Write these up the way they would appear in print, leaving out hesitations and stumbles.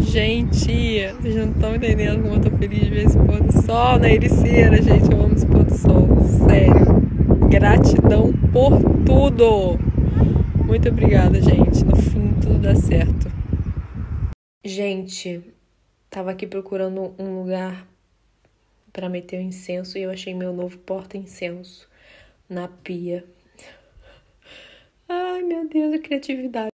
Gente, vocês não estão entendendo como eu tô feliz de ver esse pôr do sol na Ericeira, gente. Eu amo esse pôr do sol, sério. Gratidão por tudo. Muito obrigada, gente. No fim, tudo dá certo. Gente, tava aqui procurando um lugar pra meter o incenso e eu achei meu novo porta-incenso na pia. Ai, meu Deus, a criatividade.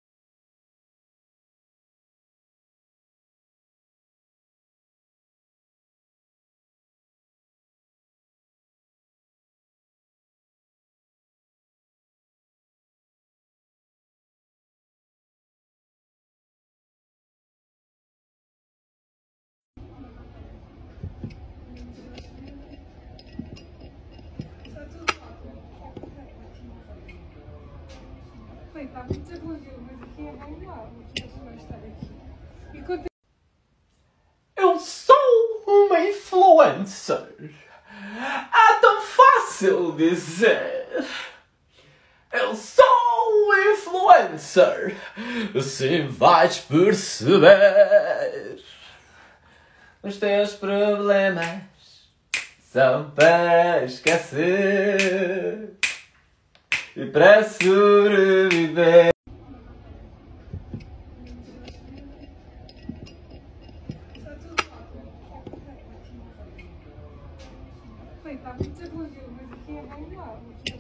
Tá muito elogio, mas aqui é bom lá. Vou estar aqui. Eu sou uma influencer. É tão fácil dizer. Eu sou um influencer. Assim vais perceber. Os teus problemas são para esquecer e para sobreviver. Tá muito elogio, mas aqui é bom lá.